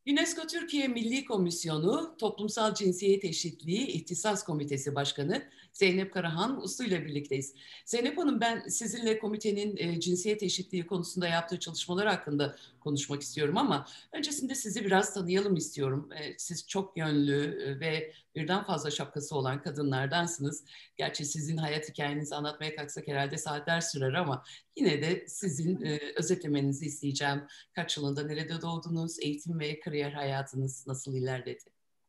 UNESCO Türkiye Milli Komisyonu Toplumsal Cinsiyet Eşitliği İhtisas Komitesi Başkanı Zeynep Karahan Uslu ile birlikteyiz. Zeynep Hanım, ben sizinle komitenin cinsiyet eşitliği konusunda yaptığı çalışmalar hakkında konuşmak istiyorum ama öncesinde sizi biraz tanıyalım istiyorum. Siz çok yönlü ve birden fazla şapkası olan kadınlardansınız. Gerçi sizin hayat hikayenizi anlatmaya kalksak herhalde saatler sürer ama yine de sizin özetlemenizi isteyeceğim. Kaç yılında nerede doğdunuz? Eğitim ve kariyer hayatınız nasıl ilerledi?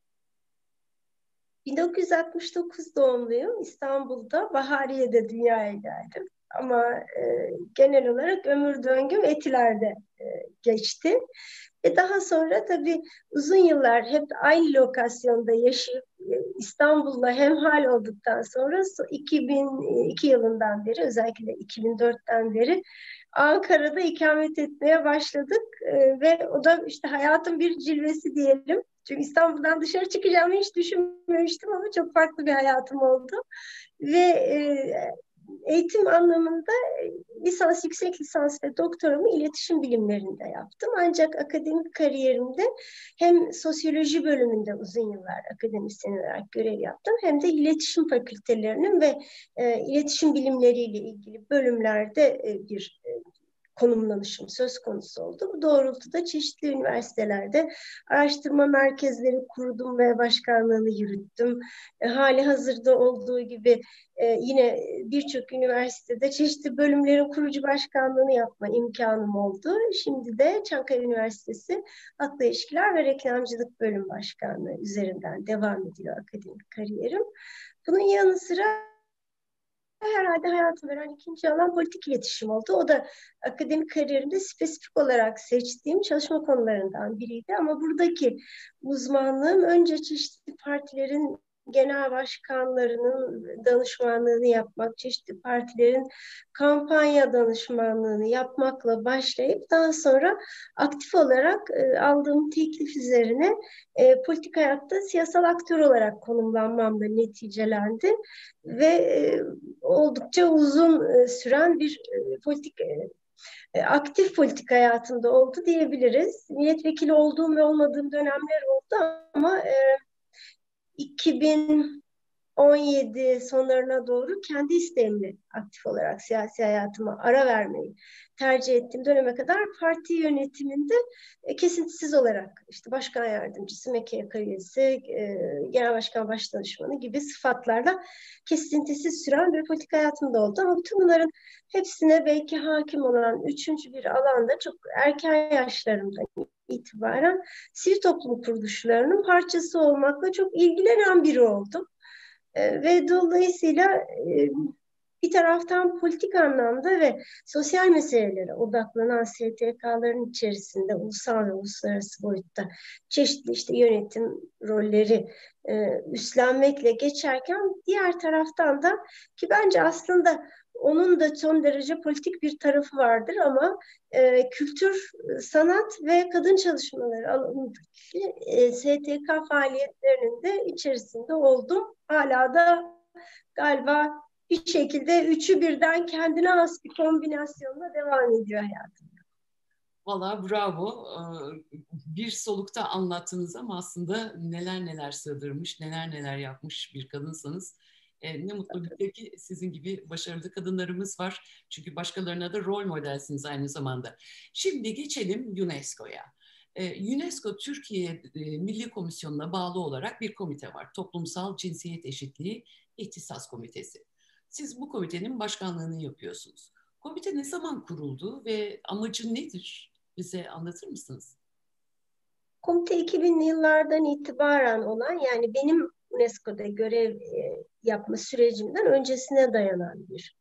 1969 doğumluyum. İstanbul'da Bahariye'de dünyaya geldim. Ama genel olarak ömür döngüm Etiler'de geçti. Daha sonra tabii uzun yıllar hep aynı lokasyonda yaşayıp İstanbul'la hemhal olduktan sonra 2002 yılından beri, özellikle 2004'ten beri Ankara'da ikamet etmeye başladık. Ve o da işte hayatın bir cilvesi diyelim. Çünkü İstanbul'dan dışarı çıkacağımı hiç düşünmemiştim ama çok farklı bir hayatım oldu. Ve eğitim anlamında lisans, yüksek lisans ve doktoramı iletişim bilimlerinde yaptım. Ancak akademik kariyerimde hem sosyoloji bölümünde uzun yıllar akademisyen olarak görev yaptım, hem de iletişim fakültelerinin ve iletişim bilimleriyle ilgili bölümlerde bir konumlanışım söz konusu oldu. Bu doğrultuda çeşitli üniversitelerde araştırma merkezleri kurdum ve başkanlığını yürüttüm. Hali hazırda olduğu gibi yine birçok üniversitede çeşitli bölümlerin kurucu başkanlığını yapma imkanım oldu. Şimdi de Çankaya Üniversitesi Halkla İlişkiler ve Reklamcılık Bölüm Başkanlığı üzerinden devam ediyor akademik kariyerim. Bunun yanı sıra herhalde hayatım veren ikinci alan politik iletişim oldu. O da akademik kariyerimde spesifik olarak seçtiğim çalışma konularından biriydi. Ama buradaki uzmanlığım önce çeşitli partilerin genel başkanlarının danışmanlığını yapmak, çeşitli partilerin kampanya danışmanlığını yapmakla başlayıp daha sonra aktif olarak aldığım teklif üzerine politik hayatta siyasal aktör olarak konumlanmamla neticelendi ve oldukça uzun süren bir aktif politik hayatımda oldu diyebiliriz. Milletvekili olduğum ve olmadığım dönemler oldu ama 2017 sonlarına doğru kendi isteğimle aktif olarak siyasi hayatıma ara vermeyi tercih ettiğim döneme kadar parti yönetiminde kesintisiz olarak işte başkan yardımcısı, MKYK üyesi, genel başkan başdanışmanı gibi sıfatlarla kesintisiz süren bir politik hayatımda oldu. Ama bütün bunların hepsine belki hakim olan üçüncü bir alanda çok erken yaşlarımda itibaren sivil toplum kuruluşlarının parçası olmakla çok ilgilenen biri oldum. Ve dolayısıyla bir taraftan politik anlamda ve sosyal meselelere odaklanan STK'ların içerisinde ulusal ve uluslararası boyutta çeşitli işte yönetim rolleri üstlenmekle geçerken, diğer taraftan da ki bence aslında onun da son derece politik bir tarafı vardır ama kültür, sanat ve kadın çalışmaları alanındaki STK faaliyetlerinin de içerisinde oldum. Hala da galiba bir şekilde üçü birden kendine has bir kombinasyonla devam ediyor hayatım. Valla bravo. Bir solukta anlattınız ama aslında neler neler sığdırmış, neler neler yapmış bir kadınsanız. Ne mutlu bize ki sizin gibi başarılı kadınlarımız var. Çünkü başkalarına da rol modelsiniz aynı zamanda. Şimdi geçelim UNESCO'ya. UNESCO Türkiye Milli Komisyonu'na bağlı olarak bir komite var. Toplumsal Cinsiyet Eşitliği İhtisas Komitesi. Siz bu komitenin başkanlığını yapıyorsunuz. Komite ne zaman kuruldu ve amacı nedir? Bize anlatır mısınız? Komite 2000'li yıllardan itibaren olan, yani benim UNESCO'da görev yapma sürecimden öncesine dayanan bir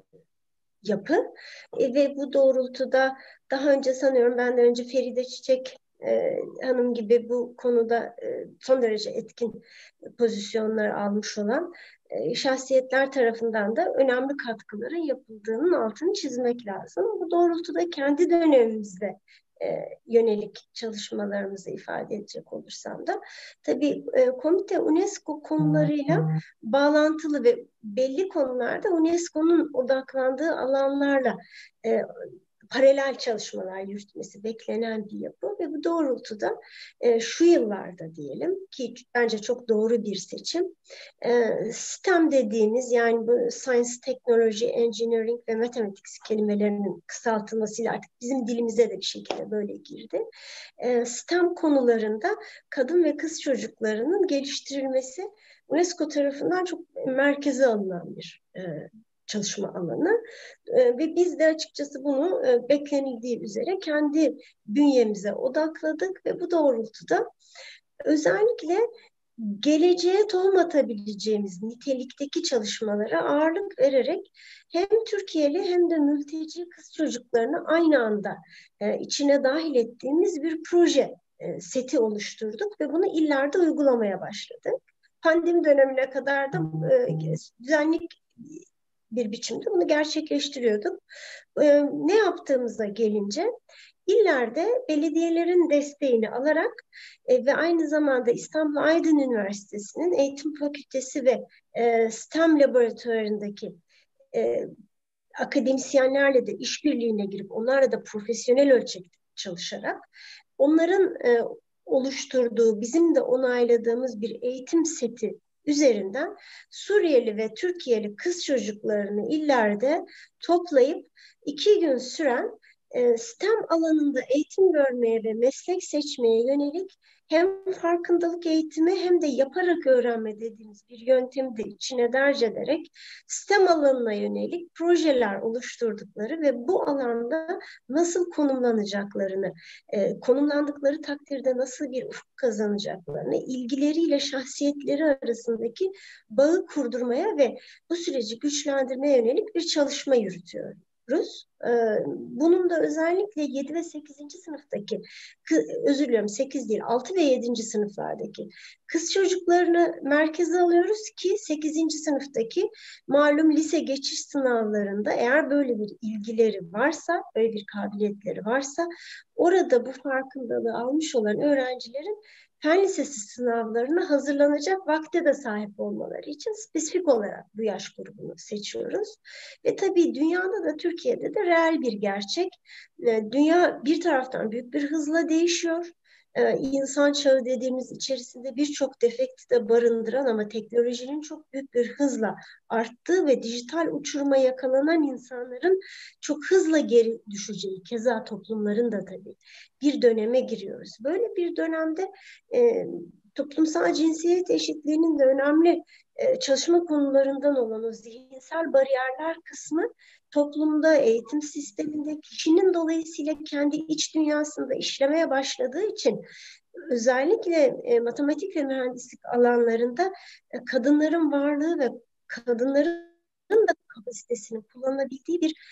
yapı. Ve bu doğrultuda daha önce, sanıyorum benden önce Feride Çiçek Hanım gibi bu konuda son derece etkin pozisyonlar almış olan şahsiyetler tarafından da önemli katkıların yapıldığının altını çizmek lazım. Bu doğrultuda kendi dönemimizde yönelik çalışmalarımızı ifade edecek olursam da tabii komite UNESCO konularıyla bağlantılı ve belli konularda UNESCO'nun odaklandığı alanlarla paralel çalışmalar yürütmesi beklenen bir yapı ve bu doğrultuda şu yıllarda diyelim ki bence çok doğru bir seçim. STEM dediğimiz yani bu Science, Technology, Engineering ve Mathematics kelimelerinin kısaltılmasıyla artık bizim dilimize de bir şekilde böyle girdi. STEM konularında kadın ve kız çocuklarının geliştirilmesi UNESCO tarafından çok merkeze alınan bir çalışma alanı. Ve biz de açıkçası bunu beklenildiği üzere kendi bünyemize odakladık ve bu doğrultuda özellikle geleceğe tohum atabileceğimiz nitelikteki çalışmalara ağırlık vererek hem Türkiye'li hem de mülteci kız çocuklarını aynı anda içine dahil ettiğimiz bir proje seti oluşturduk ve bunu illerde uygulamaya başladık. Pandemi dönemine kadar da düzenli bir biçimde bunu gerçekleştiriyorduk. Ne yaptığımıza gelince illerde belediyelerin desteğini alarak ve aynı zamanda İstanbul Aydın Üniversitesi'nin Eğitim Fakültesi ve STEM laboratuvarındaki akademisyenlerle de işbirliğine girip onlarla da profesyonel ölçekte çalışarak onların oluşturduğu, bizim de onayladığımız bir eğitim seti üzerinden Suriyeli ve Türkiye'li kız çocuklarını illerde toplayıp 2 gün süren STEM alanında eğitim görmeye ve meslek seçmeye yönelik hem farkındalık eğitimi hem de yaparak öğrenme dediğimiz bir yöntemi de içine dahil ederek STEM alanına yönelik projeler oluşturdukları ve bu alanda nasıl konumlanacaklarını, konumlandıkları takdirde nasıl bir ufuk kazanacaklarını, ilgileriyle şahsiyetleri arasındaki bağı kurdurmaya ve bu süreci güçlendirmeye yönelik bir çalışma yürütüyoruz. Bunun da özellikle 7 ve 8. sınıftaki, özür diliyorum 8 değil 6 ve 7. sınıflardaki kız çocuklarını merkeze alıyoruz ki 8. sınıftaki malum lise geçiş sınavlarında eğer böyle bir ilgileri varsa, böyle bir kabiliyetleri varsa orada bu farkındalığı almış olan öğrencilerin fen lisesi sınavlarına hazırlanacak vakte de sahip olmaları için spesifik olarak bu yaş grubunu seçiyoruz. Ve tabii dünyada da Türkiye'de de reel bir gerçek. Dünya bir taraftan büyük bir hızla değişiyor. İnsan çağı dediğimiz içerisinde birçok defekti de barındıran ama teknolojinin çok büyük bir hızla arttığı ve dijital uçuruma yakalanan insanların çok hızla geri düşeceği, keza toplumların da tabii bir döneme giriyoruz. Böyle bir dönemde toplumsal cinsiyet eşitliğinin de önemli çalışma konularından olan o zihinsel bariyerler kısmı toplumda, eğitim sisteminde kişinin dolayısıyla kendi iç dünyasında işlemeye başladığı için özellikle matematik ve mühendislik alanlarında kadınların varlığı ve kadınların da kapasitesini kullanabildiği bir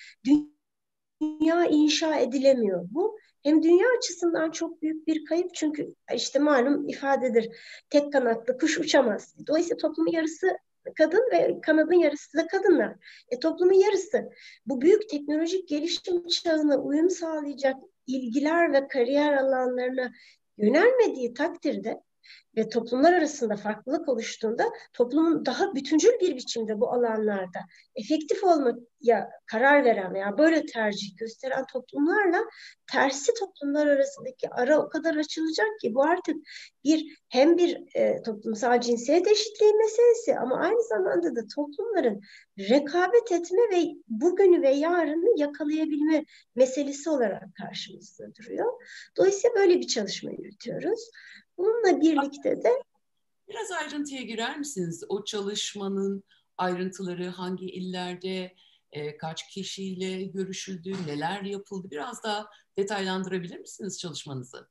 dünya inşa edilemiyor. Bu hem dünya açısından çok büyük bir kayıp çünkü işte malum ifadedir tek kanatlı kuş uçamaz. Dolayısıyla toplumun yarısı kadın ve kanadın yarısı da kadınlar. Toplumun yarısı bu büyük teknolojik gelişim çağına uyum sağlayacak ilgiler ve kariyer alanlarına yönelmediği takdirde ve toplumlar arasında farklılık oluştuğunda toplumun daha bütüncül bir biçimde bu alanlarda efektif olmaya karar veren veya böyle tercih gösteren toplumlarla tersi toplumlar arasındaki ara o kadar açılacak ki bu artık hem bir toplumsal cinsiyet eşitliği meselesi ama aynı zamanda da toplumların rekabet etme ve bugünü ve yarını yakalayabilme meselesi olarak karşımızda duruyor. Dolayısıyla böyle bir çalışma yürütüyoruz. Bununla birlikte de biraz ayrıntıya girer misiniz? O çalışmanın ayrıntıları hangi illerde, kaç kişiyle görüşüldü, neler yapıldı? Biraz daha detaylandırabilir misiniz çalışmanızı?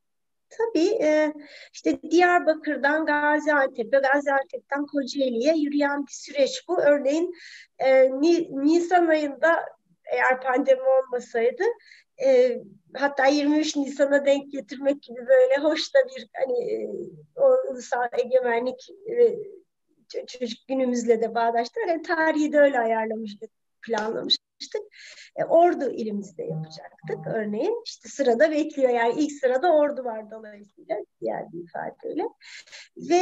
tabii işte Diyarbakır'dan Gaziantep'e, Gaziantep'ten Kocaeli'ye yürüyen bir süreç bu. Örneğin Nisan ayında eğer pandemi olmasaydı hatta 23 Nisan'a denk getirmek gibi böyle hoş da bir hani o ulusal egemenlik çocuk günümüzle de bağdaştırarak yani tarihi de öyle ayarlamıştık, planlamıştık. Ordu ilimizde yapacaktık örneğin. İşte sırada bekliyor yani ilk sırada Ordu var dolayısıyla diğer bir ifadeyle. Ve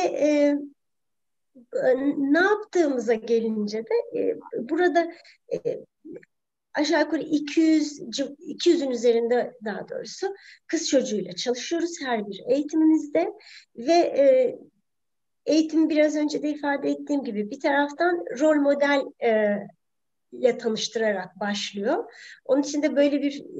ne yaptığımıza gelince de burada aşağı yukarı 200'ün üzerinde daha doğrusu kız çocuğuyla çalışıyoruz her bir eğitimimizde ve eğitim biraz önce de ifade ettiğim gibi bir taraftan rol model ile tanıştırarak başlıyor. Onun için de böyle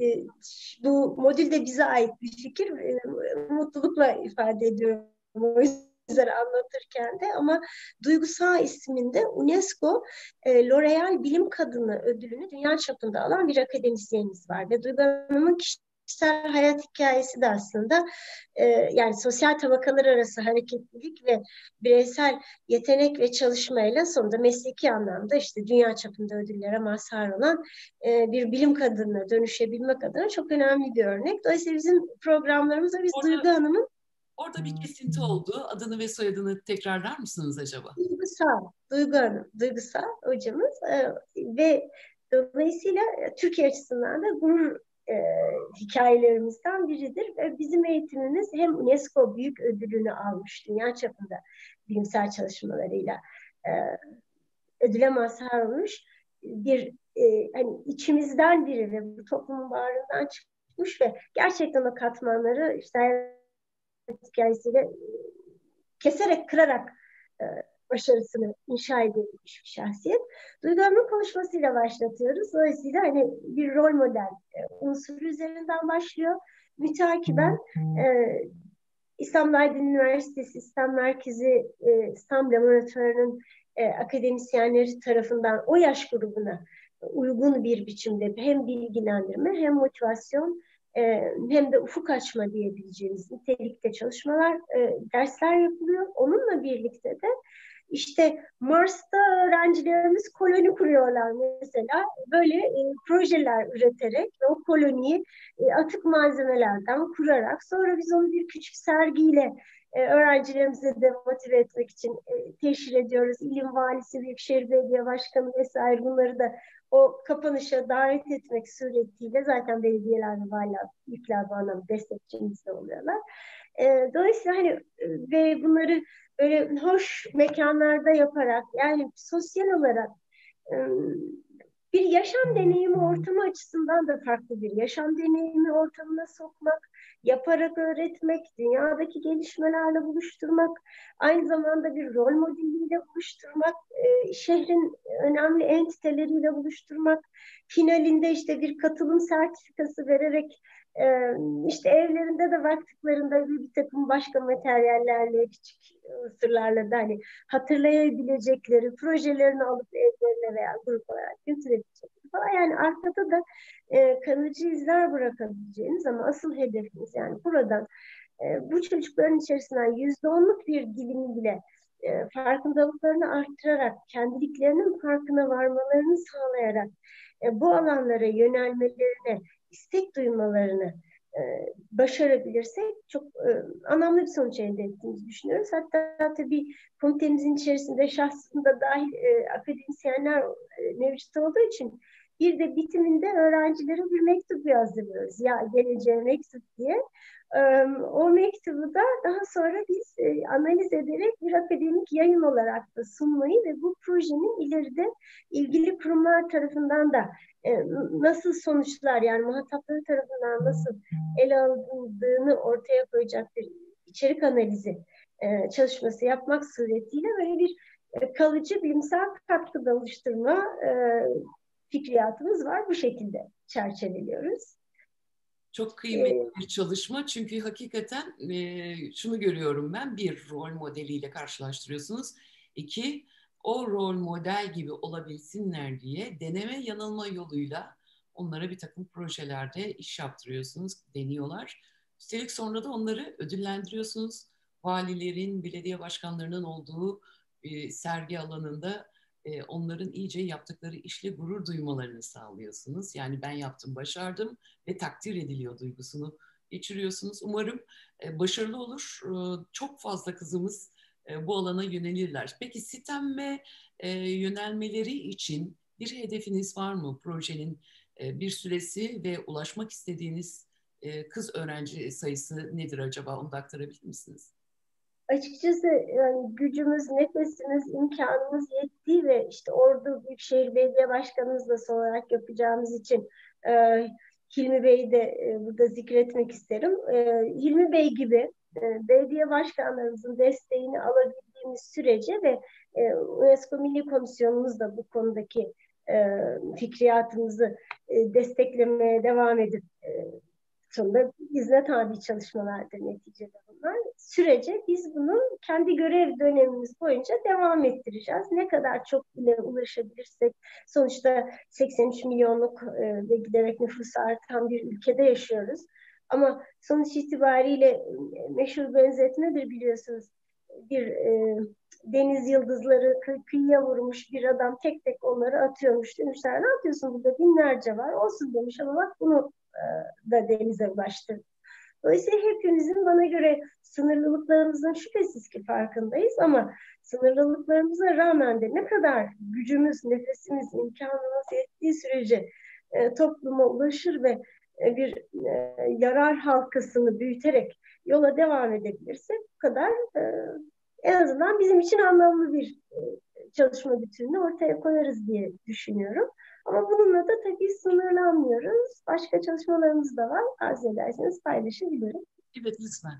bu modül de bize ait bir fikir. Mutlulukla ifade ediyorum o yüzden anlatırken de, ama Duygu Sağ isminde UNESCO L'Oréal Bilim Kadını ödülünü dünya çapında alan bir akademisyenimiz var ve Duygu Hanım'ın kişisel hayat hikayesi de aslında yani sosyal tabakalar arası hareketlilik ve bireysel yetenek ve çalışmayla sonunda mesleki anlamda işte dünya çapında ödüllere mazhar olan bir bilim kadınına dönüşebilmek adına çok önemli bir örnek. Dolayısıyla bizim programlarımızda biz Duygu Hanım'ın Orada bir kesinti oldu. Adını ve soyadını tekrarlar mısınız acaba? Duygu Hanım, Duygu Sağ hocamız ve dolayısıyla Türkiye açısından da gurur hikayelerimizden biridir. Ve bizim eğitimimiz hem UNESCO büyük ödülünü almış dünya çapında bilimsel çalışmalarıyla e, ödüle mazhar olmuş bir hani içimizden biri ve bu toplumun bağrından çıkmış ve gerçekten o katmanları işte hikayesiyle keserek, kırarak başarısını inşa edilmiş bir şahsiyet. Duygu Hanım'ın konuşmasıyla başlatıyoruz. Dolayısıyla hani bir rol model unsuru üzerinden başlıyor. Mütakiben İstanbul Aydın Üniversitesi İslam Merkezi İslam Laboratuvarı'nın akademisyenleri tarafından o yaş grubuna uygun bir biçimde hem bilgilendirme hem motivasyon hem de ufuk açma diyebileceğimiz nitelikte çalışmalar, dersler yapılıyor. Onunla birlikte de işte Mars'ta öğrencilerimiz koloni kuruyorlar mesela. Böyle projeler üreterek ve o koloniyi atık malzemelerden kurarak sonra biz onu bir küçük sergiyle öğrencilerimizi de motive etmek için teşhir ediyoruz. İlim Valisi, Büyükşehir Belediye Başkanı vesaire bunları da o kapanışa davet etmek suretiyle zaten belediyeler ve valiler, büyükler bu anlamda destekçimiz de oluyorlar. Dolayısıyla hani ve bunları böyle hoş mekanlarda yaparak yani sosyal olarak bir yaşam deneyimi ortamı açısından da farklı bir yaşam deneyimi ortamına sokmak, yaparak öğretmek, dünyadaki gelişmelerle buluşturmak, aynı zamanda bir rol modeliyle buluşturmak, şehrin önemli entiteleriyle buluşturmak, finalinde işte bir katılım sertifikası vererek işte evlerinde de baktıklarında bir takım başka materyallerle, küçük sırlarla da hani hatırlayabilecekleri projelerini alıp evlerine veya grup olarak götürebilecekleri falan. Yani arkada da kalıcı izler bırakabileceğiniz ama asıl hedefimiz yani buradan bu çocukların içerisinden %10'luk bir dilimi bile farkındalıklarını arttırarak, kendiliklerinin farkına varmalarını sağlayarak bu alanlara yönelmelerine, istek duymalarını başarabilirsek çok anlamlı bir sonuç elde ettiğimizi düşünüyoruz. Hatta tabii komitemizin içerisinde şahsında dahil akademisyenler mevcut olduğu için bir de bitiminde öğrencilere bir mektup yazdırıyoruz. Ya geleceğe mektup diye. O mektubu da daha sonra biz analiz ederek bir akademik yayın olarak da sunmayı ve bu projenin ileride ilgili kurumlar tarafından da nasıl sonuçlar yani muhatapları tarafından nasıl ele alındığını ortaya koyacak bir içerik analizi çalışması yapmak suretiyle böyle bir kalıcı bilimsel katkıda oluşturma fikriyatımız var. Bu şekilde çerçeveliyoruz. Çok kıymetli bir çalışma çünkü hakikaten şunu görüyorum ben, bir rol modeliyle karşılaştırıyorsunuz. İki, o rol model gibi olabilsinler diye deneme yanılma yoluyla onlara bir takım projelerde iş yaptırıyorsunuz, deniyorlar. Üstelik sonra da onları ödüllendiriyorsunuz. Valilerin, belediye başkanlarının olduğu sergi alanında onların iyice yaptıkları işle gurur duymalarını sağlıyorsunuz. Yani ben yaptım, başardım ve takdir ediliyor duygusunu geçiriyorsunuz. Umarım başarılı olur. Çok fazla kızımız bu alana yönelirler. Peki STEM'e yönelmeleri için bir hedefiniz var mı? Projenin bir süresi ve ulaşmak istediğiniz kız öğrenci sayısı nedir acaba? Onu da aktarabilir misiniz? Açıkçası yani gücümüz, nefesimiz, imkanımız yettiği ve işte Ordu Büyükşehir Belediye Başkanımızla son olarak yapacağımız için e, Hilmi Bey'i de burada zikretmek isterim. Hilmi Bey gibi belediye başkanlarımızın desteğini alabildiğimiz sürece ve UNESCO Milli Komisyonumuz da bu konudaki fikriyatımızı desteklemeye devam edip sonunda izne tabi çalışmalardır neticede bunlar. Sürece biz bunu kendi görev dönemimiz boyunca devam ettireceğiz. Ne kadar çok bile ulaşabilirsek, sonuçta 83 milyonluk ve giderek nüfusu artan bir ülkede yaşıyoruz. Ama sonuç itibariyle meşhur benzetmedir biliyorsunuz. Bir deniz yıldızları kıyıya vurmuş bir adam tek tek onları atıyormuş. Demişler ne yapıyorsun burada binlerce var. Olsun demiş ama bak bunu da denize ulaştı. Dolayısıyla hepimizin bana göre sınırlılıklarımızın şüphesiz ki farkındayız ama sınırlılıklarımıza rağmen de ne kadar gücümüz, nefesimiz, imkanımız yettiği sürece topluma ulaşır ve bir yarar halkasını büyüterek yola devam edebilirsek bu kadar en azından bizim için anlamlı bir çalışma bütününü ortaya koyarız diye düşünüyorum. Ama bununla da tabii sınırlanmıyoruz. Başka çalışmalarımız da var. Arzu ederseniz paylaşabilirim. Evet, lütfen.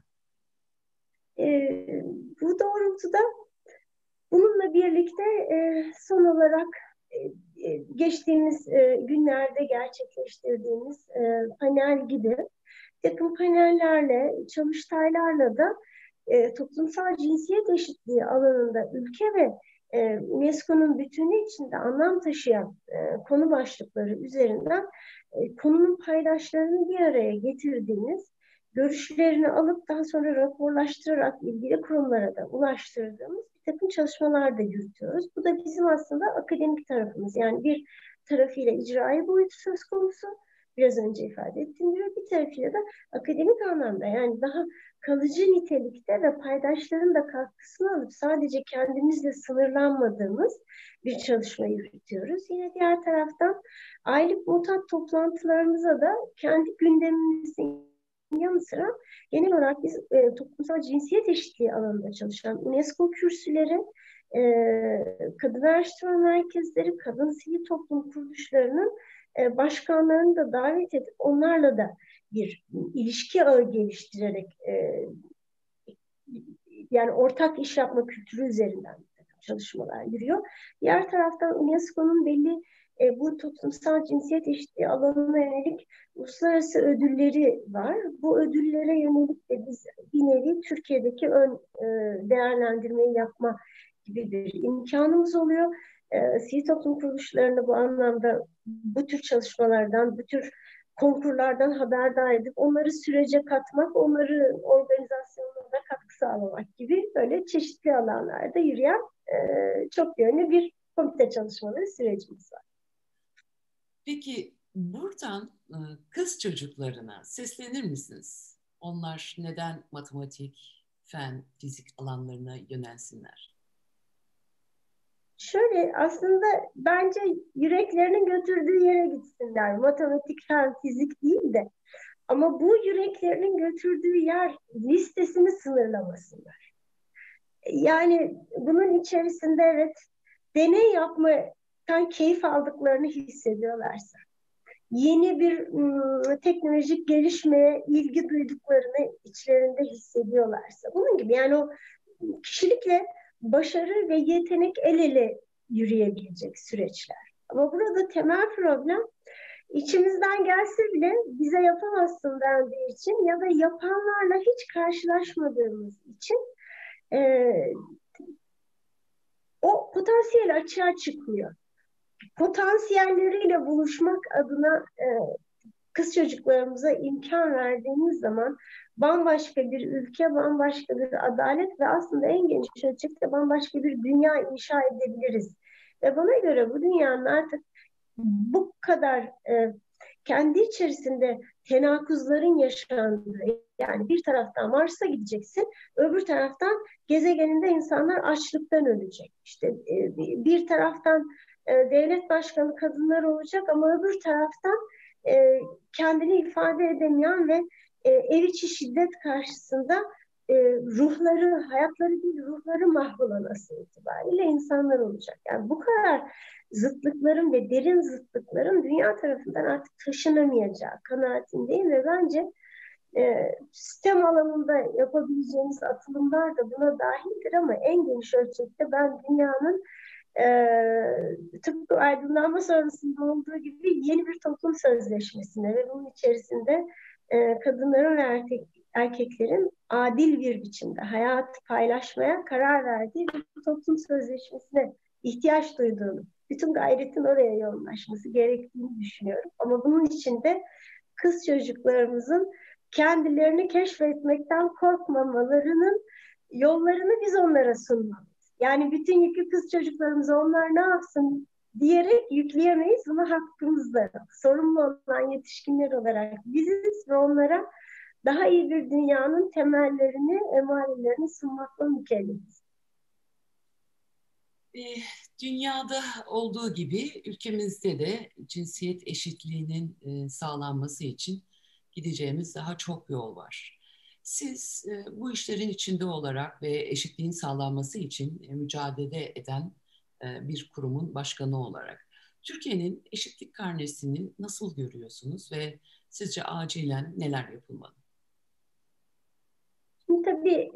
Bu doğrultuda bununla birlikte son olarak geçtiğimiz günlerde gerçekleştirdiğimiz panel gibi takım panellerle, çalıştaylarla da toplumsal cinsiyet eşitliği alanında ülke ve UNESCO'nun bütünü içinde anlam taşıyan konu başlıkları üzerinden konunun paydaşlarını bir araya getirdiğimiz, görüşlerini alıp daha sonra raporlaştırarak ilgili kurumlara da ulaştırdığımız bir takım çalışmalar da yürütüyoruz. Bu da bizim aslında akademik tarafımız. Yani bir tarafıyla icraî boyutu söz konusu, biraz önce ifade ettiğim gibi bir tarafıyla da akademik anlamda yani daha kalıcı nitelikte ve paydaşların da katkısını alıp sadece kendimizle sınırlanmadığımız bir çalışma yürütüyoruz. Yine diğer taraftan aylık mutat toplantılarımıza da kendi gündemimizin yanı sıra genel olarak biz toplumsal cinsiyet eşitliği alanında çalışan UNESCO kürsüleri, kadın araştırma merkezleri, kadın sivil toplum kuruluşlarının başkanlarını da davet edip onlarla da bir ilişki ağı geliştirerek yani ortak iş yapma kültürü üzerinden çalışmalar yürüyor. Diğer taraftan UNESCO'nun belli bu toplumsal cinsiyet eşitliği alanına yönelik uluslararası ödülleri var. Bu ödüllere yönelik de biz bir nevi Türkiye'deki ön değerlendirmeyi yapma gibi bir imkanımız oluyor. Sivil toplum kuruluşlarını bu anlamda bu tür çalışmalardan, bu tür konkurlardan haberdar edip onları sürece katmak, onları organizasyonlarına katkı sağlamak gibi böyle çeşitli alanlarda yürüyen çok yönlü bir komite çalışmaları sürecimiz var. Peki buradan kız çocuklarına seslenir misiniz? Onlar neden matematik, fen, fizik alanlarına yönelsinler? Şöyle aslında bence yüreklerinin götürdüğü yere gitsinler. Matematik, fen, fizik değil de. Ama bu yüreklerinin götürdüğü yer listesini sınırlamasınlar. Yani bunun içerisinde evet deney yapmaktan keyif aldıklarını hissediyorlarsa, yeni bir teknolojik gelişmeye ilgi duyduklarını içlerinde hissediyorlarsa, bunun gibi yani o kişilikle başarı ve yetenek el ele yürüyebilecek süreçler. Ama burada temel problem içimizden gelse bile bize yapamazsın dendiği için ya da yapanlarla hiç karşılaşmadığımız için o potansiyel açığa çıkmıyor. Potansiyelleriyle buluşmak adına kız çocuklarımıza imkan verdiğimiz zaman bambaşka bir ülke, bambaşka bir adalet ve aslında en geniş ölçekte bambaşka bir dünya inşa edebiliriz. Ve bana göre bu dünyanın artık bu kadar kendi içerisinde tenakuzların yaşandığı, yani bir taraftan Mars'a gideceksin, öbür taraftan gezegeninde insanlar açlıktan ölecek. İşte bir taraftan devlet başkanı kadınlar olacak ama öbür taraftan kendini ifade edemeyen ve ev içi şiddet karşısında ruhları, hayatları değil, ruhları mahvolan asıl itibariyle insanlar olacak. Yani bu kadar zıtlıkların ve derin zıtlıkların dünya tarafından artık taşınamayacağı kanaatindeyim ve bence sistem alanında yapabileceğimiz atılımlar da buna dahildir ama en geniş ölçekte ben dünyanın tıpkı aydınlanma sonrasında olduğu gibi yeni bir toplum sözleşmesine ve bunun içerisinde kadınların ve erkeklerin adil bir biçimde hayatı paylaşmaya karar verdiği bir toplum sözleşmesine ihtiyaç duyduğunu, bütün gayretin oraya yoğunlaşması gerektiğini düşünüyorum. Ama bunun için de kız çocuklarımızın kendilerini keşfetmekten korkmamalarının yollarını biz onlara sunmalıyız. Yani bütün yükü kız çocuklarımıza onlar ne yapsın diyerek yükleyemeyiz. Bunu hakkımızda sorumlu olan yetişkinler olarak biziz ve onlara daha iyi bir dünyanın temellerini, emarelerini sunmakla mükellefiz. Dünyada olduğu gibi ülkemizde de cinsiyet eşitliğinin sağlanması için gideceğimiz daha çok yol var. Siz bu işlerin içinde olarak ve eşitliğin sağlanması için mücadele eden bir kurumun başkanı olarak Türkiye'nin eşitlik karnesini nasıl görüyorsunuz ve sizce acilen neler yapılmalı? Şimdi tabii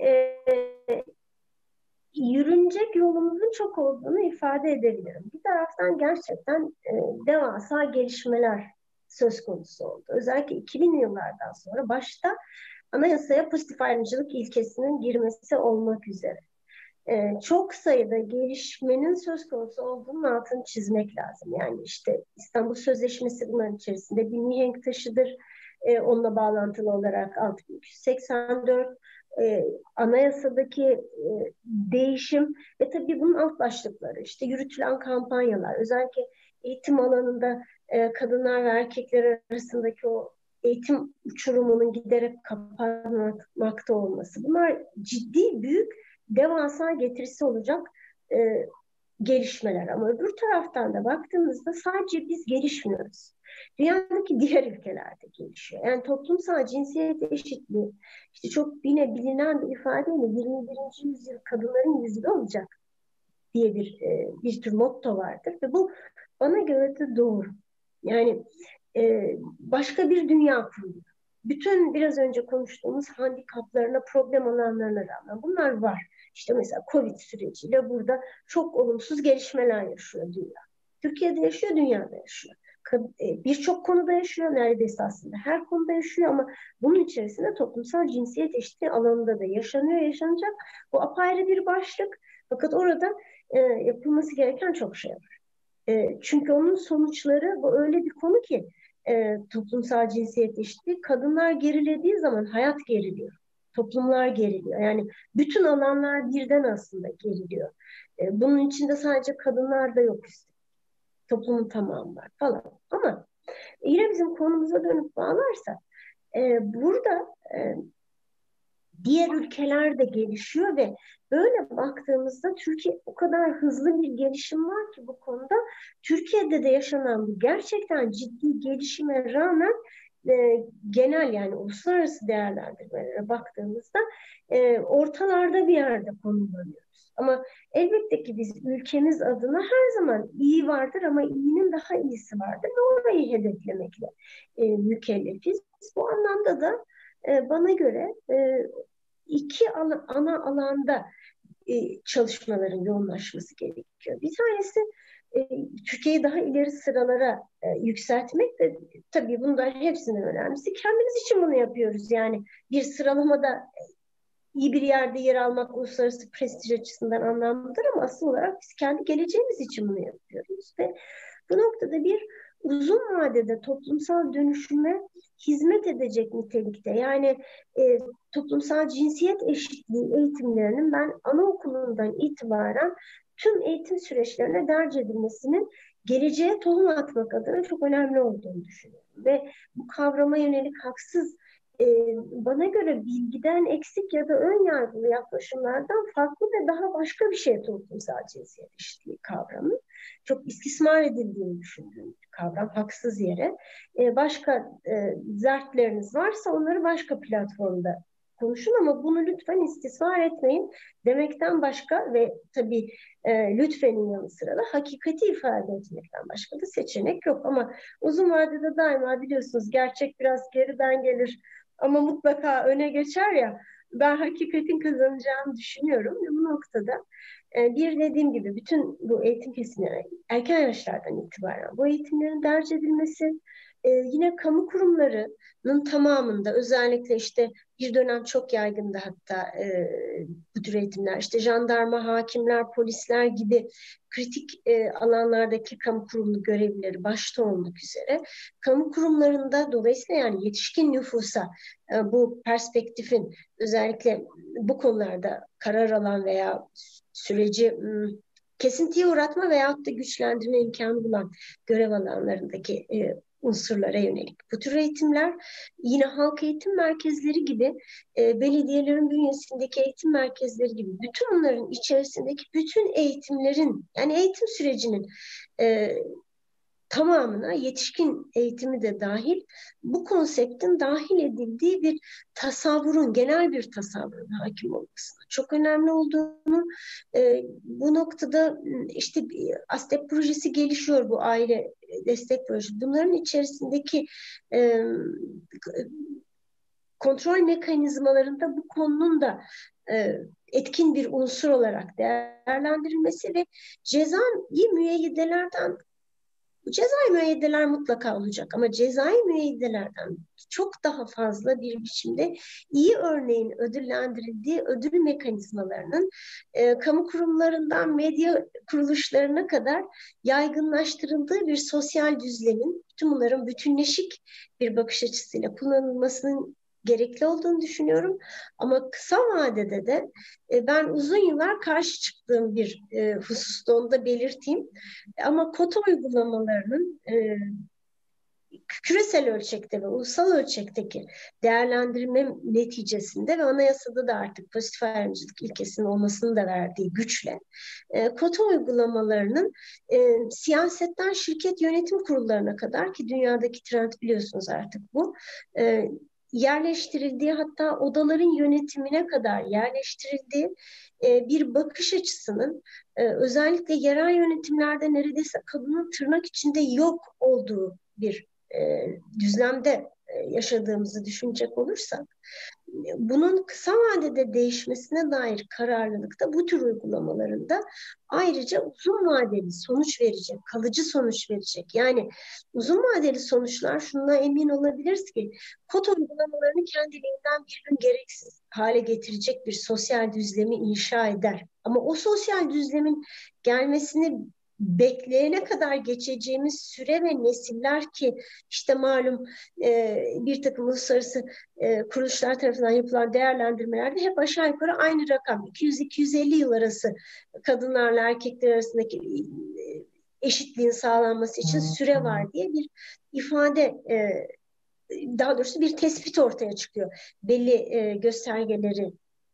yürünecek yolumuzun çok olduğunu ifade edebilirim. Bir taraftan gerçekten devasa gelişmeler söz konusu oldu. Özellikle 2000'li yıllardan sonra başta anayasaya pozitif ayrımcılık ilkesinin girmesi olmak üzere. Çok sayıda gelişmenin söz konusu olduğunun altını çizmek lazım. Yani işte İstanbul Sözleşmesi bunların içerisinde bir mihenk taşıdır. Onunla bağlantılı olarak 6284 anayasadaki değişim ve tabii bunun alt başlıkları işte yürütülen kampanyalar özellikle eğitim alanında kadınlar ve erkekler arasındaki o eğitim uçurumunun giderek kapanmakta olması bunlar ciddi büyük devasa getirisi olacak gelişmeler ama öbür taraftan da baktığımızda sadece biz gelişmiyoruz. Dünyadaki diğer ülkelerde gelişiyor. Yani toplumsal cinsiyet eşitliği işte çok bilinen bir ifadeyle 21. yüzyıl kadınların yüzyılı olacak diye bir tür motto vardır ve bu bana göre de doğru. Yani başka bir dünya kuruluyor. Bütün biraz önce konuştuğumuz handikaplarına, problem alanlarına rağmen bunlar var. İşte mesela Covid süreciyle burada çok olumsuz gelişmeler yaşıyor dünya. Türkiye'de yaşıyor, dünyada yaşıyor. Birçok konuda yaşıyor, neredeyse aslında her konuda yaşıyor ama bunun içerisinde toplumsal cinsiyet eşitliği alanında da yaşanıyor, yaşanacak. Bu apayrı bir başlık. Fakat orada yapılması gereken çok şey var. Çünkü onun sonuçları bu öyle bir konu ki toplumsal cinsiyet eşitliği kadınlar gerilediği zaman hayat geriliyor. Toplumlar geriliyor. Yani bütün alanlar birden aslında geriliyor. Bunun içinde sadece kadınlar da yok işte. Toplumun tamamı var falan. Ama yine bizim konumuza dönüp bağlarsak burada diğer ülkeler de gelişiyor ve böyle baktığımızda Türkiye o kadar hızlı bir gelişim var ki bu konuda Türkiye'de de yaşanan bu gerçekten ciddi gelişime rağmen genel yani uluslararası değerlendirmelere baktığımızda ortalarda bir yerde konumlanıyoruz. Ama elbette ki biz ülkemiz adına her zaman iyi vardır ama iyinin daha iyisi vardır ve orayı hedeflemekle mükellefiz. Bu anlamda da bana göre iki ana alanda çalışmaların yoğunlaşması gerekiyor. Bir tanesi Türkiye'yi daha ileri sıralara yükseltmek ve tabii bundan hepsinin önemlisi kendimiz için bunu yapıyoruz. Yani bir sıralamada iyi bir yerde yer almak uluslararası prestij açısından anlamlıdır ama asıl olarak biz kendi geleceğimiz için bunu yapıyoruz ve bu noktada bir uzun vadede toplumsal dönüşüme hizmet edecek nitelikte. Yani toplumsal cinsiyet eşitliği eğitimlerinin ben anaokulundan itibaren tüm eğitim süreçlerine derc edilmesinin geleceğe tohum atmak adına çok önemli olduğunu düşünüyorum. Ve bu kavrama yönelik haksız bana göre bilgiden eksik ya da ön yargılı yaklaşımlardan farklı ve daha başka bir şey toplumsal cinsiyet eşitliği kavramı. Çok istismar edildiğini düşündüğüm bir kavram haksız yere. Başka dertleriniz varsa onları başka platformda konuşun ama bunu lütfen istismar etmeyin demekten başka ve tabii lütfenin yanı sıra da hakikati ifade etmekten başka da seçenek yok. Ama uzun vadede daima biliyorsunuz gerçek biraz geriden gelir ama mutlaka öne geçer ya, ben hakikatin kazanacağını düşünüyorum. Ve bu noktada bir dediğim gibi bütün bu eğitim kesimleri erken yaşlardan itibaren bu eğitimlerin derc edilmesi, yine kamu kurumlarının tamamında özellikle işte bir dönem çok yaygındı hatta bu tür eğitimler işte jandarma, hakimler, polisler gibi kritik alanlardaki kamu kurumu görevlileri başta olmak üzere kamu kurumlarında dolayısıyla yani yetişkin nüfusa bu perspektifin özellikle bu konularda karar alan veya süreci kesintiye uğratma veyahut da güçlendirme imkanı bulan görev alanlarındaki unsurlara yönelik. Bu tür eğitimler yine halk eğitim merkezleri gibi belediyelerin bünyesindeki eğitim merkezleri gibi bütün bunların içerisindeki bütün eğitimlerin yani eğitim sürecinin tamamına yetişkin eğitimi de dahil bu konseptin dahil edildiği bir tasavvurun, genel bir tasavvurun hakim olmasına çok önemli olduğunu bu noktada işte ASTEP projesi gelişiyor bu aile destek projesi. Bunların içerisindeki kontrol mekanizmalarında bu konunun da etkin bir unsur olarak değerlendirilmesi ve cezai müeyyidelerden cezai müeyyideler mutlaka olacak ama cezai müeyyidelerden çok daha fazla bir biçimde iyi örneğin ödüllendirildiği ödül mekanizmalarının kamu kurumlarından medya kuruluşlarına kadar yaygınlaştırıldığı bir sosyal düzlemin tüm bunların bütünleşik bir bakış açısıyla kullanılmasının gerekli olduğunu düşünüyorum. Ama kısa vadede de ben uzun yıllar karşı çıktığım bir hususta onu da belirteyim. Ama kota uygulamalarının küresel ölçekte ve ulusal ölçekteki değerlendirme neticesinde ve anayasada da artık pozitif ayrımcılık ilkesinin olmasını da verdiği güçle kota uygulamalarının siyasetten şirket yönetim kurullarına kadar ki dünyadaki trend biliyorsunuz artık bu yerleştirildiği hatta odaların yönetimine kadar yerleştirildiği bir bakış açısının özellikle yerel yönetimlerde neredeyse kadının tırnak içinde yok olduğu bir düzlemde yaşadığımızı düşünecek olursak bunun kısa vadede değişmesine dair kararlılıkta bu tür uygulamalarında ayrıca uzun vadeli sonuç verecek, kalıcı sonuç verecek. Yani uzun vadeli sonuçlar şuna emin olabiliriz ki kod uygulamalarını kendiliğinden bir gün gereksiz hale getirecek bir sosyal düzlemi inşa eder. Ama o sosyal düzlemin gelmesini bekleyene kadar geçeceğimiz süre ve nesiller ki işte malum bir takım uluslararası kuruluşlar tarafından yapılan değerlendirmelerde hep aşağı yukarı aynı rakam 200-250 yıl arası kadınlarla erkekler arasındaki eşitliğin sağlanması için süre var diye bir ifade daha doğrusu bir tespit ortaya çıkıyor. Belli göstergeleri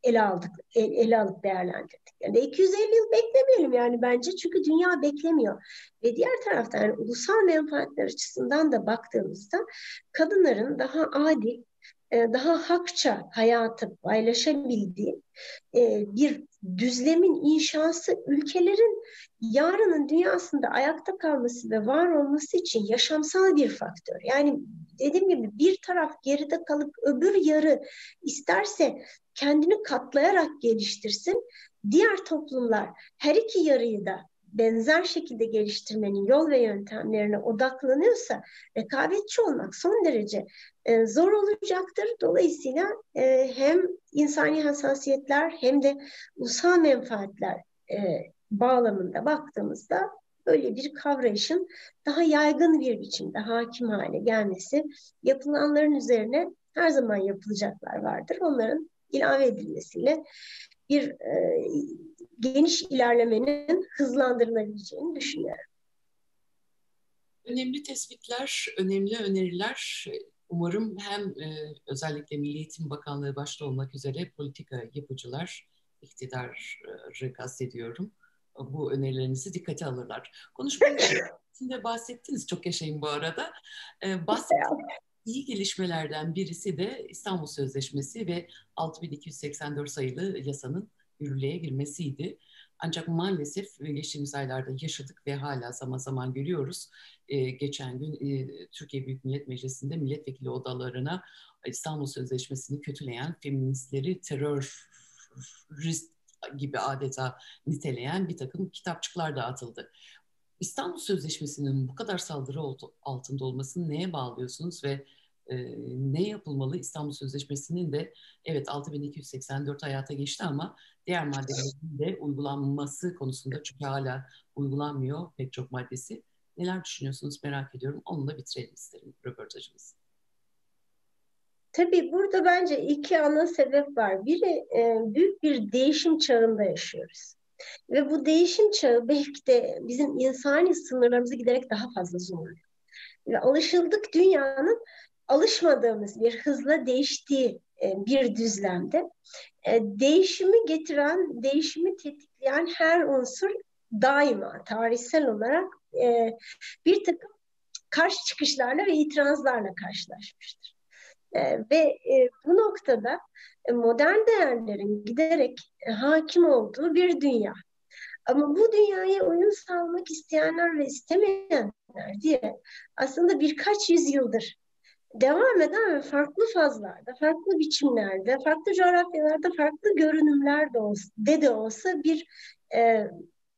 ele alıp değerlendirdik. Yani 250 yıl beklemeyelim yani bence çünkü dünya beklemiyor. Ve diğer taraftan yani ulusal menfaatler açısından da baktığımızda kadınların daha adil, daha hakça hayatı paylaşabildiği bir düzlemin inşası ülkelerin yarının dünyasında ayakta kalması ve var olması için yaşamsal bir faktör. Yani dediğim gibi bir taraf geride kalıp öbür yarı isterse kendini katlayarak geliştirsin. Diğer toplumlar her iki yarıyı da benzer şekilde geliştirmenin yol ve yöntemlerine odaklanıyorsa rekabetçi olmak son derece zor olacaktır. Dolayısıyla hem insani hassasiyetler hem de ulusal menfaatler bağlamında baktığımızda böyle bir kavrayışın daha yaygın bir biçimde hakim hale gelmesi, yapılanların üzerine her zaman yapılacaklar vardır. Onların ilave edilmesiyle bir geniş ilerlemenin hızlandırılabileceğini düşünüyorum. Önemli tespitler, önemli öneriler. Umarım hem özellikle Milli Eğitim Bakanlığı başta olmak üzere politika yapıcılar, iktidarı kastediyorum, bu önerilerinizi dikkate alırlar. Konuşmanın içinde bahsettiniz, çok yaşayın bu arada. Bahsettiniz İyi gelişmelerden birisi de İstanbul Sözleşmesi ve 6284 sayılı yasanın yürürlüğe girmesiydi. Ancak maalesef geçtiğimiz aylarda yaşadık ve hala zaman zaman görüyoruz. Geçen gün Türkiye Büyük Millet Meclisi'nde milletvekili odalarına İstanbul Sözleşmesi'ni kötüleyen, feministleri terörist gibi adeta niteleyen bir takım kitapçıklar dağıtıldı. İstanbul Sözleşmesi'nin bu kadar saldırı altında olmasını neye bağlıyorsunuz ve ne yapılmalı? İstanbul Sözleşmesi'nin de evet 6284 hayata geçti ama diğer maddelerin de uygulanması konusunda, çünkü hala uygulanmıyor pek çok maddesi. Neler düşünüyorsunuz merak ediyorum. Onunla bitirelim isterim röportajımızı. Tabii burada bence iki ana sebep var. Biri büyük bir değişim çağında yaşıyoruz. Ve bu değişim çağı belki de bizim insani sınırlarımızı giderek daha fazla zorluyor. Ve alışıldık dünyanın alışmadığımız bir hızla değiştiği bir düzlemde değişimi getiren, değişimi tetikleyen her unsur daima tarihsel olarak bir takım karşı çıkışlarla ve itirazlarla karşılaşmıştır. Ve bu noktada modern değerlerin giderek hakim olduğu bir dünya. Ama bu dünyaya uyum sağlamak isteyenler ve istemeyenler diye aslında birkaç yüzyıldır devam eden ve farklı fazlarda, farklı biçimlerde, farklı coğrafyalarda, farklı görünümlerde de olsa e,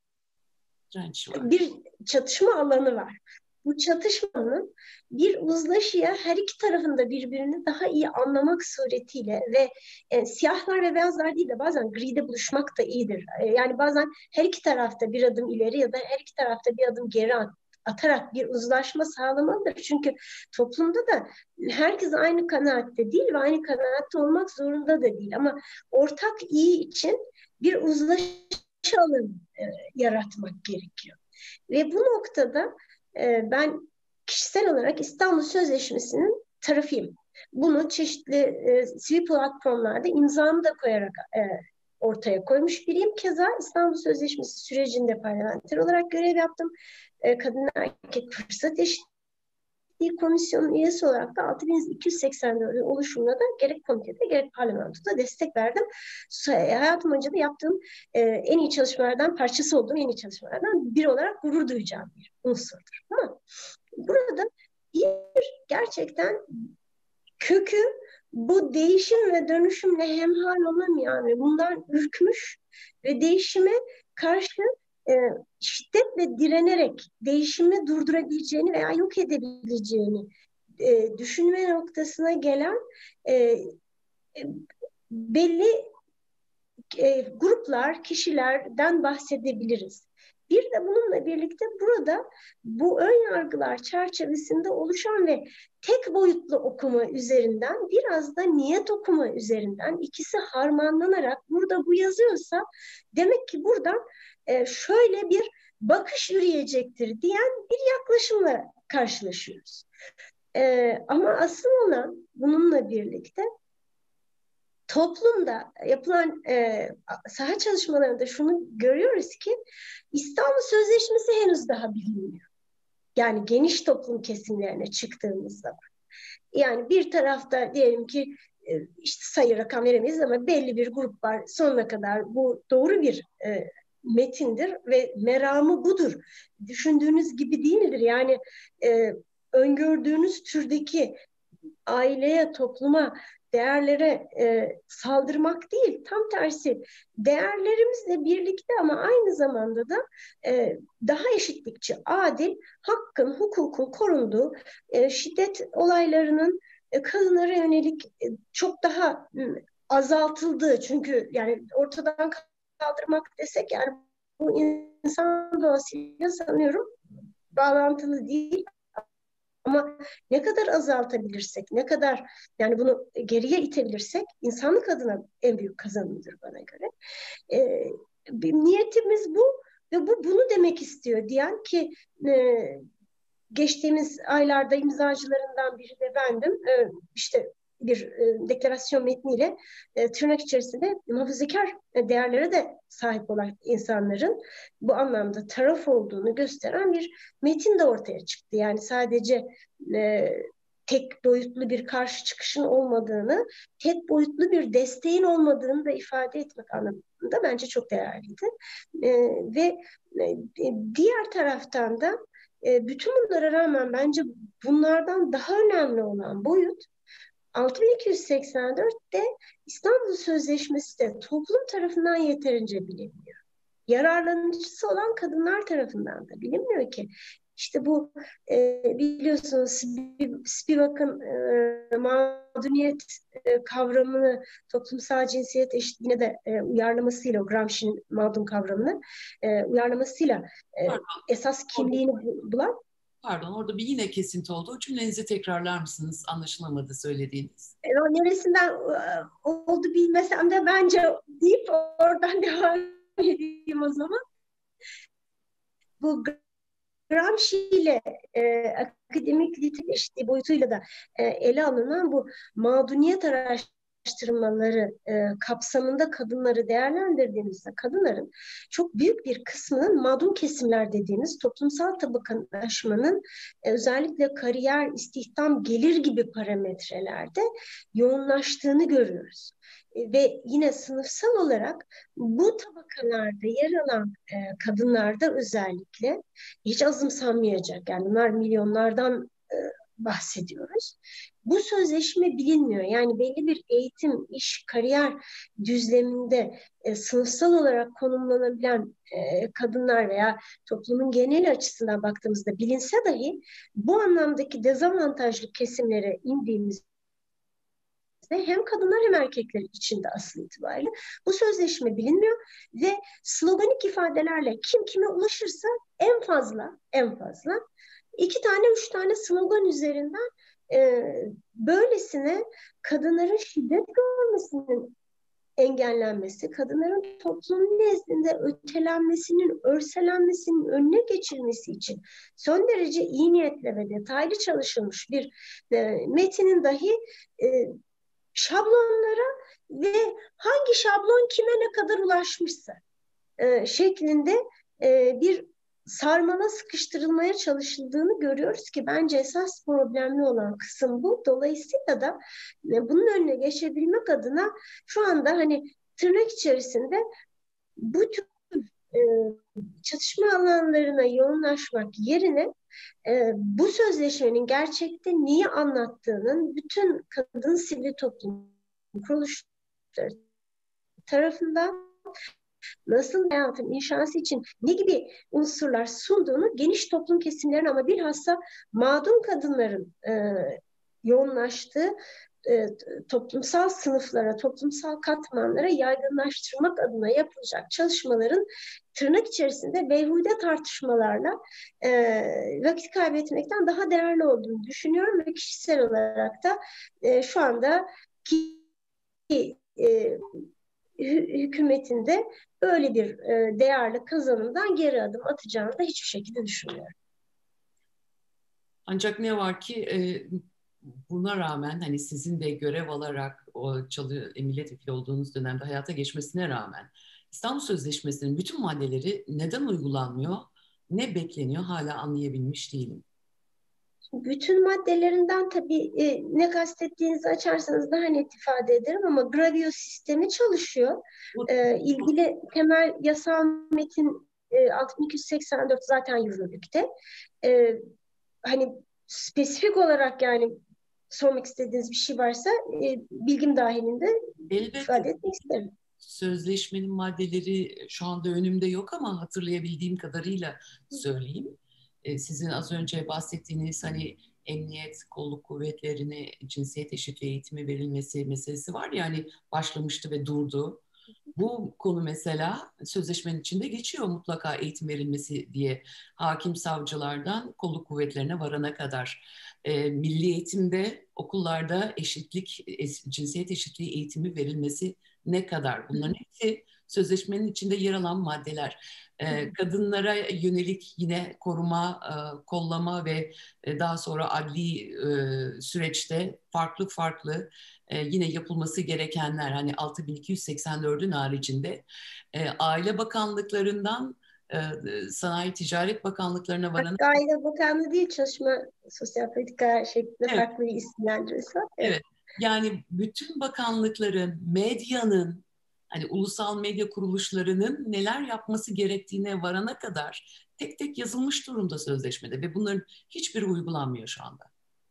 bir çatışma alanı var. Bu çatışmanın bir uzlaşıya her iki tarafında birbirini daha iyi anlamak suretiyle ve siyahlar ve beyazlar değil de bazen gride buluşmak da iyidir. Yani bazen her iki tarafta bir adım ileri ya da her iki tarafta bir adım geri atarak bir uzlaşma sağlamalıdır. Çünkü toplumda da herkes aynı kanaatte değil ve aynı kanaatte olmak zorunda da değil. Ama ortak iyi için bir uzlaşı alanı yaratmak gerekiyor. Ve bu noktada ben kişisel olarak İstanbul Sözleşmesi'nin tarafıyım. Bunu çeşitli sivil platformlarda imzamı da koyarak ortaya koymuş biriyim. Keza İstanbul Sözleşmesi sürecinde parlamenter olarak görev yaptım. Kadın erkek fırsat eşitliği komisyonun üyesi olarak da 6284'ün oluşumuna da gerek komitede gerek parlamentoda destek verdim. Hayatım boyunca da yaptığım en iyi çalışmalardan, parçası olduğum en iyi çalışmalardan biri olarak gurur duyacağım bir unsurdur. Ama burada gerçekten kökü bu değişim ve dönüşümle hemhal olamayan ve bundan ürkmüş ve değişime karşı şiddetle direnerek değişimi durdurabileceğini veya yok edebileceğini düşünme noktasına gelen belli gruplar, kişilerden bahsedebiliriz. Bir de bununla birlikte burada bu ön yargılar çerçevesinde oluşan ve tek boyutlu okuma üzerinden biraz da niyet okuma üzerinden ikisi harmanlanarak burada bu yazıyorsa demek ki buradan şöyle bir bakış yürüyecektir diyen bir yaklaşımla karşılaşıyoruz. Ama asıl olan bununla birlikte toplumda yapılan saha çalışmalarında şunu görüyoruz ki İstanbul Sözleşmesi henüz daha bilinmiyor. Yani geniş toplum kesimlerine çıktığımız zaman. Yani bir tarafta diyelim ki işte sayı rakam veremeyiz ama belli bir grup var sonuna kadar bu doğru bir metindir ve meramı budur. Düşündüğünüz gibi değildir. Yani öngördüğünüz türdeki aileye, topluma, değerlere saldırmak değil, tam tersi değerlerimizle birlikte ama aynı zamanda da daha eşitlikçi, adil, hakkın, hukukun korunduğu, şiddet olaylarının kadınlara yönelik çok daha azaltıldığı, çünkü yani ortadan kaldırmak desek yani bu insan doğasıyla sanıyorum bağlantılı değil. Ama ne kadar azaltabilirsek, ne kadar yani bunu geriye itebilirsek insanlık adına en büyük kazanımdır bana göre. Niyetimiz bu ve bu bunu demek istiyor diyen ki geçtiğimiz aylarda imzacılarından biri de bendim. İşte bir deklarasyon metniyle tırnak içerisinde muhafazakar değerlere de sahip olan insanların bu anlamda taraf olduğunu gösteren bir metin de ortaya çıktı. Yani sadece tek boyutlu bir karşı çıkışın olmadığını, tek boyutlu bir desteğin olmadığını da ifade etmek anlamında bence çok değerliydi. Ve diğer taraftan da bütün bunlara rağmen bence bunlardan daha önemli olan boyut 6284'te İstanbul Sözleşmesi de toplum tarafından yeterince bilinmiyor. Yararlanıcısı olan kadınlar tarafından da bilinmiyor ki. İşte bu biliyorsunuz Spivak'ın mağduriyet kavramını toplumsal cinsiyet eşitliğine de uyarlamasıyla, o Gramsci'nin mağdum kavramını uyarlamasıyla esas kimliğini bulan. Pardon, orada bir yine kesinti oldu. O cümlenizi tekrarlar mısınız? Anlaşılamadı söylediğiniz. O neresinden oldu bilmesem de bence deyip oradan devam edeyim o zaman. Bu Gramsci ile akademik litek eşitliği boyutuyla da ele alınan bu mağduriyet araştırmaları kapsamında kadınları değerlendirdiğimizde kadınların çok büyük bir kısmının mağdur kesimler dediğimiz toplumsal tabakalaşmanın özellikle kariyer, istihdam, gelir gibi parametrelerde yoğunlaştığını görüyoruz. Ve yine sınıfsal olarak bu tabakalarda yer alan kadınlarda özellikle hiç azımsanmayacak, yani bunlar milyonlardan bahsediyoruz. Bu sözleşme bilinmiyor. Yani belli bir eğitim, iş, kariyer düzleminde sınıfsal olarak konumlanabilen kadınlar veya toplumun genel açısından baktığımızda bilinse dahi bu anlamdaki dezavantajlı kesimlere indiğimiz hem kadınlar hem erkekler için de asıl itibariyle bu sözleşme bilinmiyor ve sloganik ifadelerle kim kime ulaşırsa en fazla 2 tane 3 tane slogan üzerinden böylesine kadınların şiddet görmesinin engellenmesi, kadınların toplum nezdinde ötelenmesinin, örselenmesinin önüne geçilmesi için son derece iyi niyetle ve detaylı çalışılmış bir metinin dahi şablonlara ve hangi şablon kime ne kadar ulaşmışsa şeklinde bir sarmala sıkıştırılmaya çalışıldığını görüyoruz ki bence esas problemli olan kısım bu. Dolayısıyla da bunun önüne geçebilmek adına şu anda hani tırnak içerisinde bu tür çatışma alanlarına yoğunlaşmak yerine bu sözleşmenin gerçekte neyi anlattığının bütün kadın sivil toplum kuruluşları tarafından nasıl hayatın inşası için ne gibi unsurlar sunduğunu geniş toplum kesimlerinin ama bilhassa mağdur kadınların yoğunlaştığı toplumsal sınıflara, toplumsal katmanlara yaygınlaştırmak adına yapılacak çalışmaların tırnak içerisinde beyhude tartışmalarla vakit kaybetmekten daha değerli olduğunu düşünüyorum ve kişisel olarak da şu anda hükümetinde böyle bir değerli kazanımdan geri adım atacağını da hiçbir şekilde düşünmüyorum. Ancak ne var ki buna rağmen hani sizin de görev alarak o milletvekili olduğunuz dönemde hayata geçmesine rağmen İstanbul Sözleşmesi'nin bütün maddeleri neden uygulanmıyor, ne bekleniyor hala anlayabilmiş değilim. Bütün maddelerinden tabii ne kastettiğinizi açarsanız daha net ifade ederim ama Gravio sistemi çalışıyor. İlgili temel yasal metin 6284 zaten yürürlükte. Hani spesifik olarak yani sormak istediğiniz bir şey varsa bilgim dahilinde ifade etmek isterim. Sözleşmenin maddeleri şu anda önümde yok ama hatırlayabildiğim kadarıyla söyleyeyim. Sizin az önce bahsettiğiniz hani emniyet, kolluk kuvvetlerine cinsiyet eşitliği eğitimi verilmesi meselesi var ya hani başlamıştı ve durdu. Bu konu mesela sözleşmenin içinde geçiyor mutlaka eğitim verilmesi diye hakim savcılardan kolluk kuvvetlerine varana kadar. Milli eğitimde okullarda eşitlik, cinsiyet eşitliği eğitimi verilmesi ne kadar? Bunların hepsi sözleşmenin içinde yer alan maddeler. Kadınlara yönelik yine koruma, kollama ve daha sonra adli süreçte farklı yine yapılması gerekenler hani 6284'ün haricinde Aile Bakanlıklarından Sanayi Ticaret Bakanlıklarına varana Hakkı Aile Bakanlığı değil, Çalışma Sosyal Politika şeklinde evet, farklı bir isimlendirmesi var. Evet. evet. Yani bütün bakanlıkların, medyanın, hani ulusal medya kuruluşlarının neler yapması gerektiğine varana kadar tek tek yazılmış durumda sözleşmede ve bunların hiçbiri uygulanmıyor şu anda.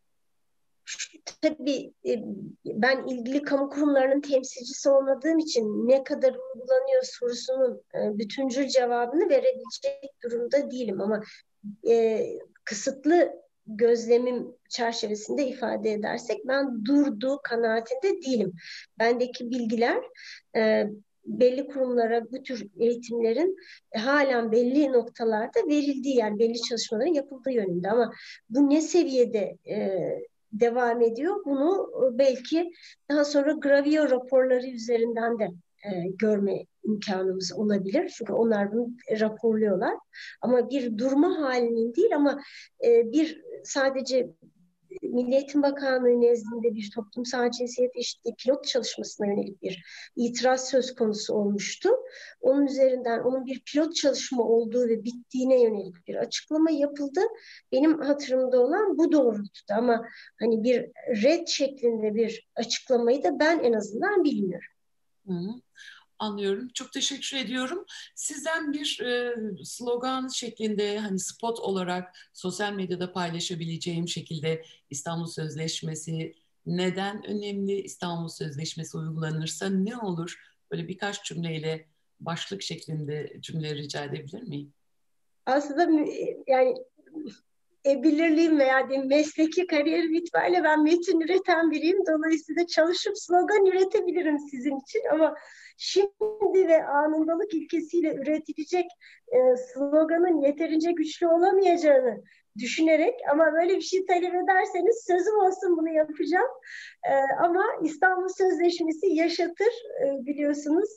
Tabii ben ilgili kamu kurumlarının temsilcisi olmadığım için ne kadar uygulanıyor sorusunun bütüncül cevabını verebilecek durumda değilim ama kısıtlı gözlemim çerçevesinde ifade edersek ben durduğu kanaatinde değilim. Bendeki bilgiler belli kurumlara bu tür eğitimlerin halen belli noktalarda verildiği, yani belli çalışmaların yapıldığı yönünde, ama bu ne seviyede devam ediyor? Bunu belki daha sonra Gravio raporları üzerinden de görme imkanımız olabilir. Çünkü onlar bunu raporluyorlar. Ama bir durma halinin değil, ama bir sadece Milli Eğitim Bakanlığı nezdinde bir toplumsal cinsiyet eşitliği pilot çalışmasına yönelik bir itiraz söz konusu olmuştu. Onun üzerinden onun bir pilot çalışma olduğu ve bittiğine yönelik bir açıklama yapıldı. Benim hatırımda olan bu doğrultuda, ama hani bir red şeklinde bir açıklamayı da ben en azından bilmiyorum. Hı hı. Anlıyorum. Çok teşekkür ediyorum. Sizden bir slogan şeklinde, hani spot olarak sosyal medyada paylaşabileceğim şekilde İstanbul Sözleşmesi neden önemli? İstanbul Sözleşmesi uygulanırsa ne olur? Böyle birkaç cümleyle başlık şeklinde cümle rica edebilir miyim? Aslında yani belirliyim veya mesleki kariyerim itibariyle ben metin üreten biriyim. Dolayısıyla çalışıp slogan üretebilirim sizin için, ama şimdi ve anındalık ilkesiyle üretilecek sloganın yeterince güçlü olamayacağını düşünerek, ama böyle bir şey talep ederseniz sözüm olsun, bunu yapacağım. Ama İstanbul Sözleşmesi yaşatır, biliyorsunuz.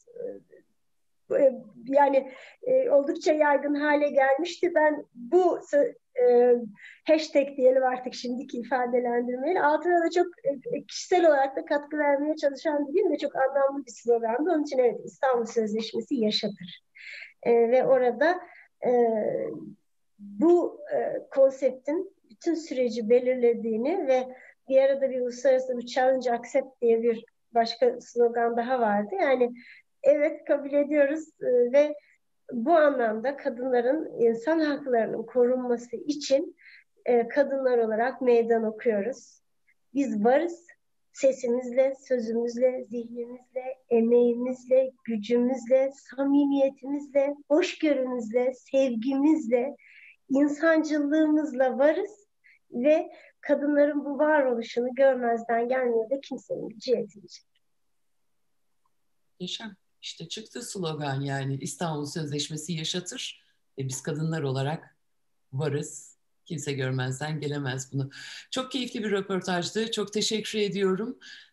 Yani oldukça yaygın hale gelmişti. Ben bu hashtag diyelim artık şimdiki ifadelendirmeyle altına da çok kişisel olarak da katkı vermeye çalışan biriyim ve çok anlamlı bir slogandı. Onun için evet, İstanbul Sözleşmesi yaşatır. Ve orada e, bu konseptin bütün süreci belirlediğini ve bir arada bir uluslararası bir challenge accept diye bir başka slogan daha vardı. Yani evet, kabul ediyoruz ve bu anlamda kadınların insan haklarının korunması için kadınlar olarak meydan okuyoruz. Biz varız. Sesimizle, sözümüzle, zihnimizle, emeğimizle, gücümüzle, samimiyetimizle, hoşgörümüzle, sevgimizle, insancılığımızla varız ve kadınların bu varoluşunu görmezden gelmiyor da kimsenin gücü yetmeyecek. Yaşam. İşte çıktı slogan, yani İstanbul Sözleşmesi yaşatır. Biz kadınlar olarak varız. Kimse görmezden gelemez bunu. Çok keyifli bir röportajdı. Çok teşekkür ediyorum.